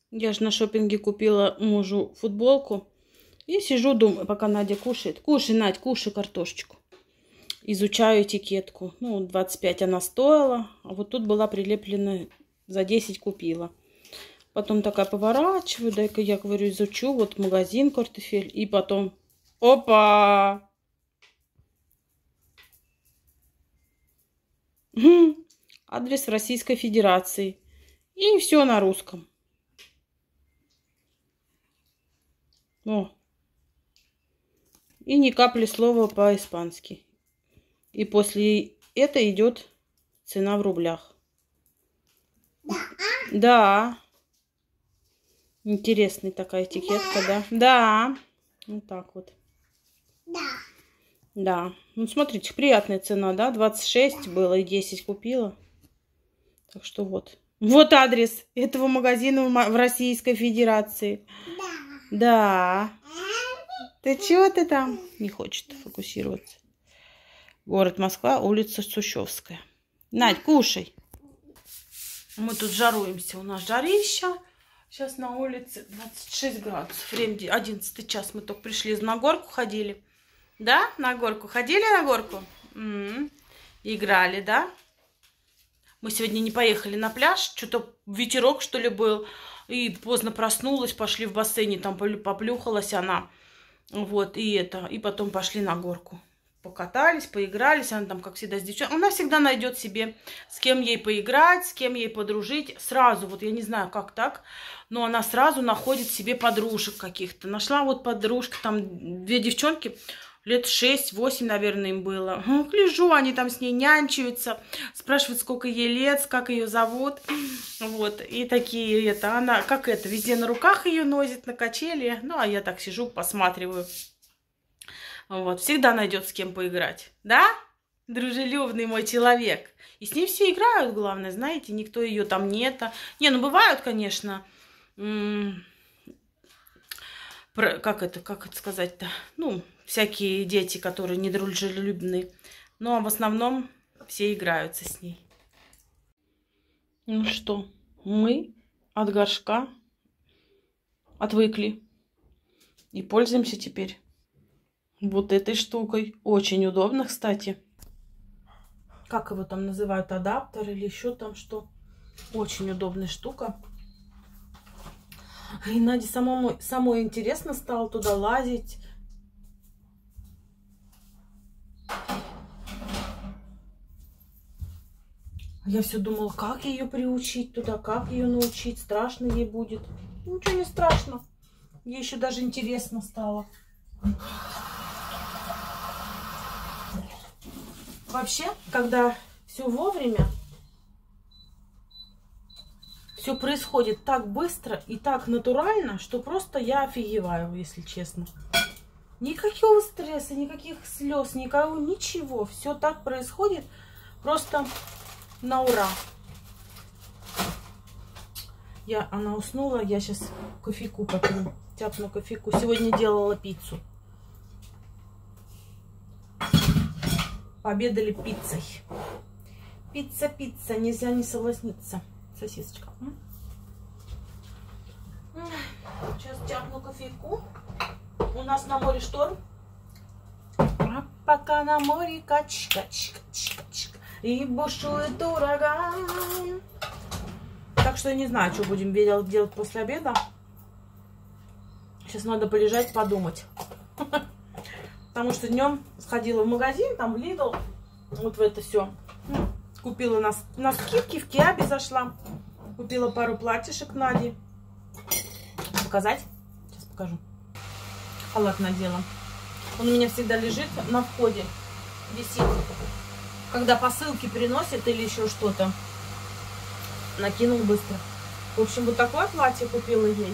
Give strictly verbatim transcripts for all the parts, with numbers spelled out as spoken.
Я же на шопинге купила мужу футболку. И сижу, думаю, пока Надя кушает. Кушай, Надь, кушай картошечку. Изучаю этикетку. Ну, двадцать пять она стоила. А вот тут была прилеплена, за десять купила. Потом такая поворачиваю. Дай-ка я, говорю, изучу. Вот магазин картофель. И потом... Опа! Адрес Российской Федерации. И все на русском. О. И ни капли слова по-испански. И после этого идет цена в рублях. Да. Да. Интересная такая этикетка, да? Да. Вот так вот. Да. Да. Ну, смотрите, приятная цена, да? двадцать шесть было и десять купила. Так что вот. Вот адрес этого магазина в Российской Федерации. Да. Да. Ты чего ты там? Не хочет фокусироваться. Город Москва, улица Сущевская. Надь, кушай. Мы тут жаруемся. У нас жарища. Сейчас на улице двадцать шесть градусов. Время одиннадцатый час. Мы только пришли, на горку ходили. Да? На горку. Ходили на горку? М-м-м. Играли, да? Мы сегодня не поехали на пляж. Что-то ветерок, что ли, был. И поздно проснулась. Пошли в бассейне. Там поплюхалась она. Вот, и это. И потом пошли на горку. Покатались, поигрались. Она там, как всегда, с девчонками. Она всегда найдет себе, с кем ей поиграть, с кем ей подружить. Сразу, вот я не знаю, как так, но она сразу находит себе подружек каких-то. Нашла вот подружка, там две девчонки, лет шесть-восемь, наверное, им было. Лежу, они там с ней нянчаются, спрашивают, сколько ей лет, как ее зовут. Вот, и такие, это, она, как это, везде на руках ее носит, на качели. Ну, а я так сижу, посматриваю. Вот, всегда найдет с кем поиграть. Да? Дружелюбный мой человек. И с ней все играют, главное, знаете, никто ее там нет. Не, ну бывают, конечно, как это, как это сказать-то, ну, всякие дети, которые недружелюбные. Но в основном все играются с ней. Ну что, мы от горшка отвыкли. И пользуемся теперь вот этой штукой. Очень удобно, кстати. Как его там называют? Адаптер или еще там что? Очень удобная штука. И Наде самому, самой интересно стало туда лазить. Я все думала, как ее приучить туда, как ее научить. Страшно ей будет. Ничего не страшно. Ей еще даже интересно стало. Вообще, когда все вовремя, все происходит так быстро и так натурально, что просто я офигеваю, если честно. Никакого стресса, никаких слез, никого, ничего. Все так происходит просто на ура. Я, она уснула, я сейчас кофейку попью, тяпну кофейку. Сегодня делала пиццу. Пообедали пиццей. Пицца, пицца, нельзя не соблазниться. Сосисочка. Сейчас тяпну кофейку. У нас на море шторм. А пока на море кач, кач, кач, кач, и бушует ураган. Так что я не знаю, что будем делать после обеда. Сейчас надо полежать, подумать. Потому что днем сходила в магазин, там в Lidl, вот в это все. Купила на, на скидке, в Киабе зашла. Купила пару платьишек Наде. Показать? Сейчас покажу. Халат надела. Он у меня всегда лежит на входе, висит. Когда посылки приносят или еще что-то, накинул быстро. В общем, вот такое платье купила ей.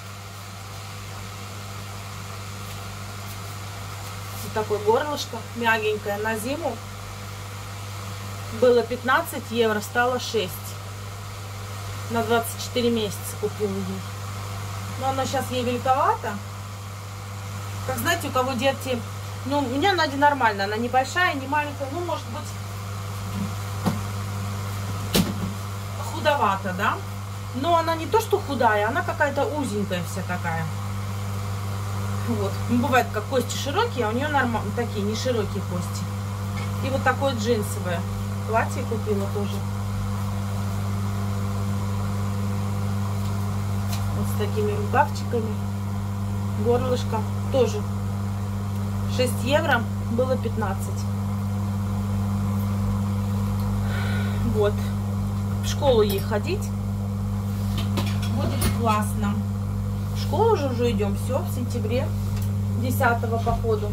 Вот такое горлышко, мягенькое, на зиму. Было пятнадцать евро, стало шесть. На двадцать четыре месяца купила ей. Но она сейчас ей великовата. Как знаете, у кого дети... Ну, у меня Надя нормально. Она не большая, не маленькая. Ну, может быть, худовата, да? Но она не то что худая, она какая-то узенькая вся такая. Вот. Ну, бывает, как кости широкие, а у нее нормально такие, не широкие кости. И вот такое джинсовое платье купила тоже. Вот с такими рукавчиками. Горлышко тоже. шесть евро, было пятнадцать. Вот. В школу ей ходить будет классно. В школу же уже идем, все, в сентябре, десятого по ходу.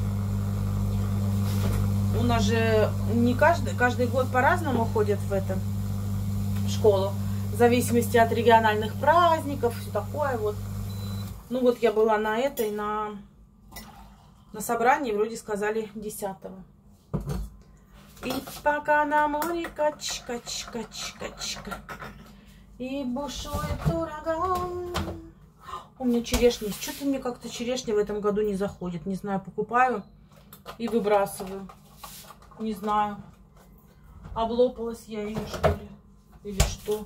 У нас же не каждый, каждый год по-разному ходят в это, в школу. В зависимости от региональных праздников, все такое вот. Ну вот я была на этой, на, на собрании, вроде сказали десятого. И пока на море кач, кач, кач, качка. И бушует ураган. У меня черешня есть. Что-то мне как-то черешня в этом году не заходит. Не знаю, покупаю и выбрасываю. Не знаю. Облопалась я ее, что ли? Или что?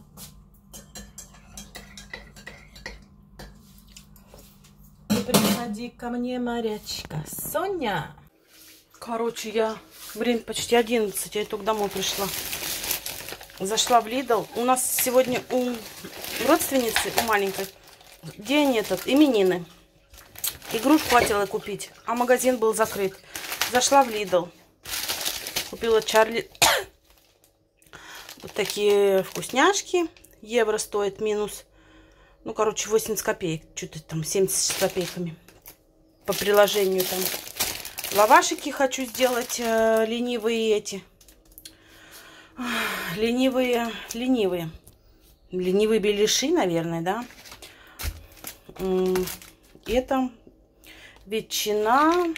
Приходи ко мне, морячка. Соня. Короче, я... Время почти одиннадцать. Я только домой пришла. Зашла в Лидл. У нас сегодня у родственницы, у маленькой, день этот, именины. Игрушку хотела купить, а магазин был закрыт. Зашла в Лидл. Купила Чарли вот такие вкусняшки. Евро стоит минус, ну, короче, восемьдесят копеек. Что-то там семьдесят с копейками. По приложению там. Лавашики хочу сделать, э, ленивые эти. Ленивые, ленивые. Ленивые беляши, наверное, да. Это ветчина,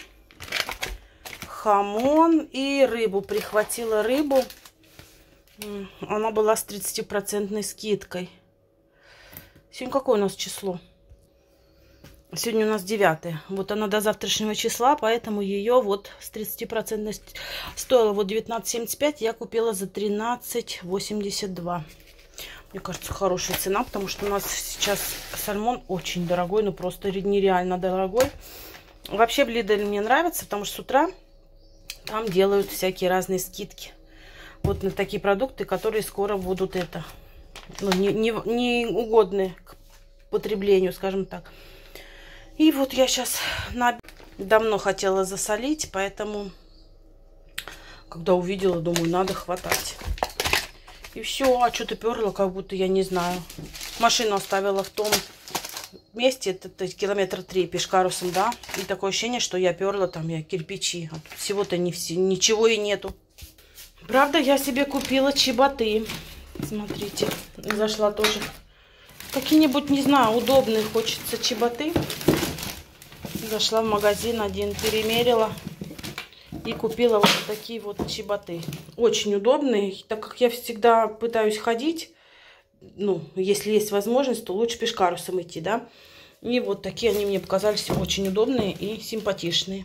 хамон и рыбу. Прихватила рыбу. Она была с тридцатипроцентной скидкой. Сегодня какое у нас число? Сегодня у нас девятое. Вот она до завтрашнего числа, поэтому ее вот с тридцатипроцентной стоила вот девятнадцать семьдесят пять. Я купила за тринадцать восемьдесят два. Мне кажется, хорошая цена, потому что у нас сейчас сальмон очень дорогой, ну просто нереально дорогой. Вообще в Lidl мне нравится, потому что с утра там делают всякие разные скидки. Вот на такие продукты, которые скоро будут это, ну, не, не, не угодны к потреблению, скажем так. И вот я сейчас на... давно хотела засолить, поэтому, когда увидела, думаю, надо хватать. И все, а что-то перла, как будто я не знаю. Машину оставила в том месте, это, это километра три пешкарусом, да. И такое ощущение, что я перла там, я кирпичи. А тут всего-то не все, ничего и нету. Правда, я себе купила чеботы. Смотрите, зашла тоже. Какие-нибудь, не знаю, удобные, хочется чеботы. Зашла в магазин один, перемерила и купила вот такие вот чеботы. Очень удобные, так как я всегда пытаюсь ходить, ну, если есть возможность, то лучше пешкарусом идти, да. И вот такие они мне показались очень удобные и симпатичные.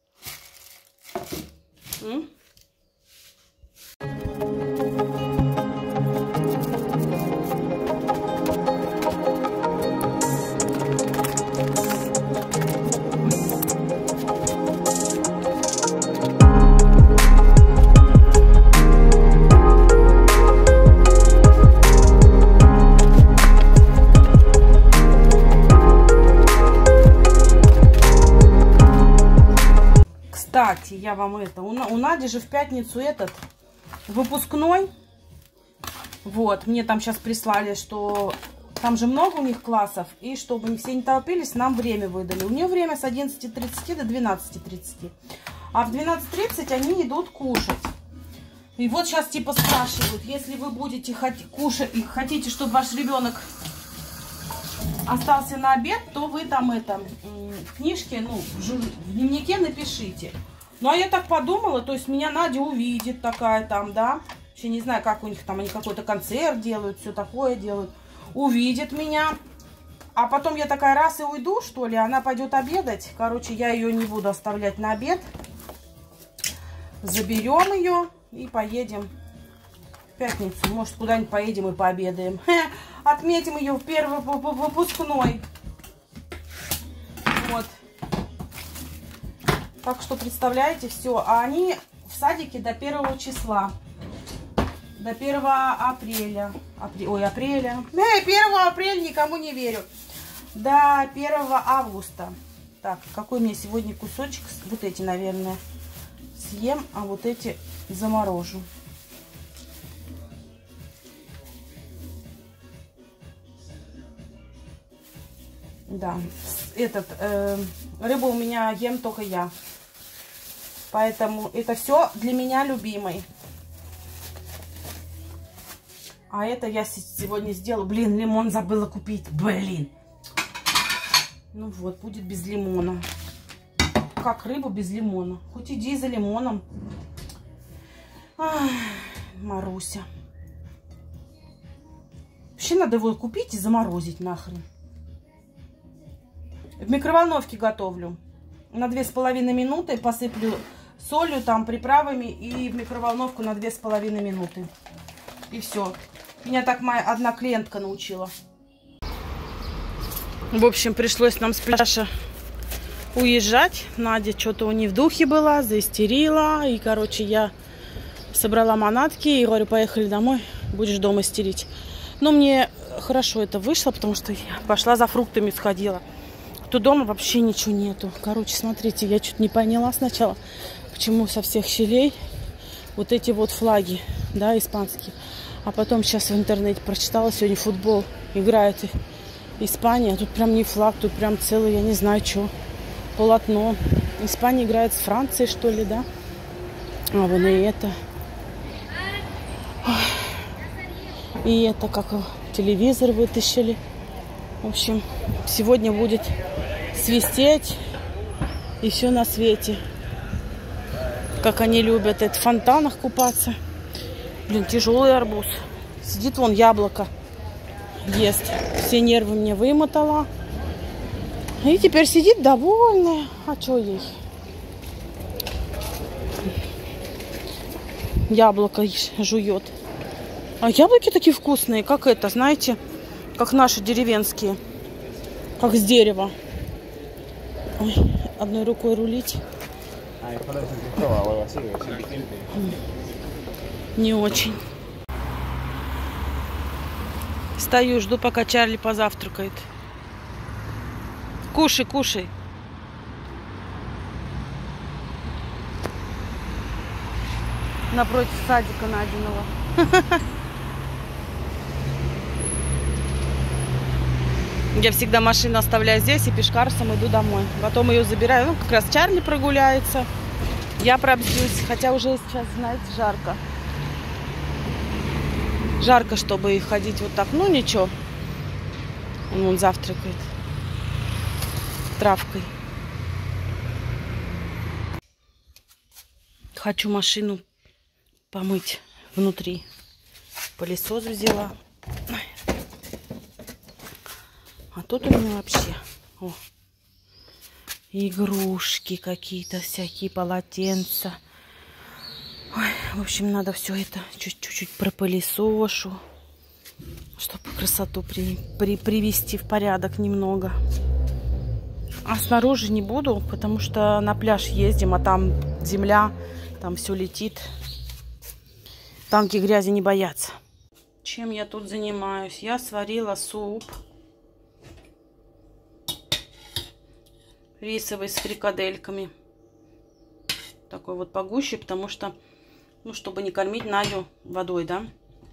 М? Кстати, я вам это... У, у Нади же в пятницу этот выпускной. Вот, мне там сейчас прислали, что там же много у них классов. И чтобы все не толпились, нам время выдали. У нее время с одиннадцати тридцати до двенадцати тридцати. А в двенадцать тридцать они идут кушать. И вот сейчас типа спрашивают, если вы будете хот- кушать и хотите, чтобы ваш ребенок остался на обед, то вы там это в книжке, ну, в дневнике напишите. Ну, а я так подумала, то есть меня Надя увидит такая там, да. Вообще не знаю, как у них там, они какой-то концерт делают, все такое делают. Увидит меня. А потом я такая раз и уйду, что ли, она пойдет обедать. Короче, я ее не буду оставлять на обед. Заберем ее и поедем В пятницу. Может, куда-нибудь поедем и пообедаем. Хе, отметим ее в первый выпускной. Вот. Так что, представляете, все. А они в садике до первого числа. До первого апреля. Апре... Ой, апреля. Эй, первого апреля никому не верю. До первого августа. Так, какой мне сегодня кусочек? Вот эти, наверное, съем, а вот эти заморожу. Да, этот, э, рыбу у меня ем только я. Поэтому это все для меня любимый. А это я сегодня сделала. Блин, лимон забыла купить. Блин. Ну вот, будет без лимона. Как рыба без лимона. Хоть иди за лимоном. Ах, Маруся. Вообще надо его купить и заморозить нахрен. В микроволновке готовлю. На две с половиной минуты посыплю солью, там, приправами. И в микроволновку на две с половиной минуты. И все. Меня так моя одна клиентка научила. В общем, пришлось нам с пляжа уезжать. Надя что-то у нее в духе была, заистерила. И, короче, я собрала манатки и говорю, поехали домой, будешь дома стерить. Но мне хорошо это вышло, потому что я пошла за фруктами, сходила. То дома вообще ничего нету. Короче, смотрите, я что-то не поняла сначала, почему со всех щелей вот эти вот флаги, да, испанские. А потом сейчас в интернете прочитала, сегодня футбол играет Испания. А тут прям не флаг, тут прям целый, я не знаю, что, полотно. Испания играет с Францией, что ли, да? А, вон и это. И это, как телевизор вытащили. В общем, сегодня будет свистеть и все на свете. Как они любят это, в фонтанах купаться. Блин, тяжелый арбуз. Сидит вон яблоко. Ест. Все нервы мне вымотала. И теперь сидит довольная. А что ей? Яблоко жует. А яблоки такие вкусные, как это, знаете, как наши деревенские. Как с дерева. Ой, одной рукой рулить. Не очень. Стою, жду, пока Чарли позавтракает. Кушай, кушай. Напротив садика Надиного. Я всегда машину оставляю здесь и пешкарсом иду домой. Потом ее забираю. Ну, как раз Чарли прогуляется. Я пробьюсь. Хотя уже сейчас, знаете, жарко. Жарко, чтобы ходить вот так. Ну, ничего. Он, он завтракает. Травкой. Хочу машину помыть внутри. Пылесос взяла. А тут у меня вообще о, игрушки какие-то всякие, полотенца. Ой, в общем, надо все это чуть-чуть пропылесошу, чтобы красоту при, при, привести в порядок немного. А снаружи не буду, потому что на пляж ездим, а там земля, там все летит. Танки грязи не боятся. Чем я тут занимаюсь? Я сварила суп. Рисовый с фрикадельками. Такой вот погуще, потому что, ну, чтобы не кормить Надю водой, да.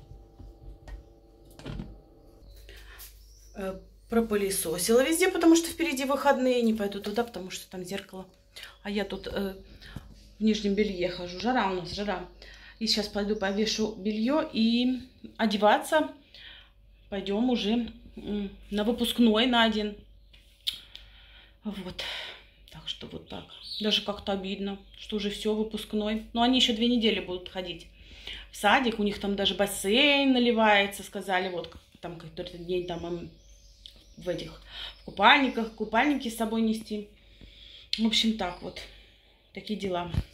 Э, пропылесосила везде, потому что впереди выходные. Не пойду туда, потому что там зеркало. А я тут э, в нижнем белье хожу. Жара у нас, жара. И сейчас пойду повешу белье и одеваться. Пойдем уже э, на выпускной на один. Вот. Так что вот так. Даже как-то обидно, что уже все, выпускной. Но они еще две недели будут ходить в садик. У них там даже бассейн наливается, сказали. Вот там какой-то день там им в этих в купальниках, купальники с собой нести. В общем, так вот. Такие дела.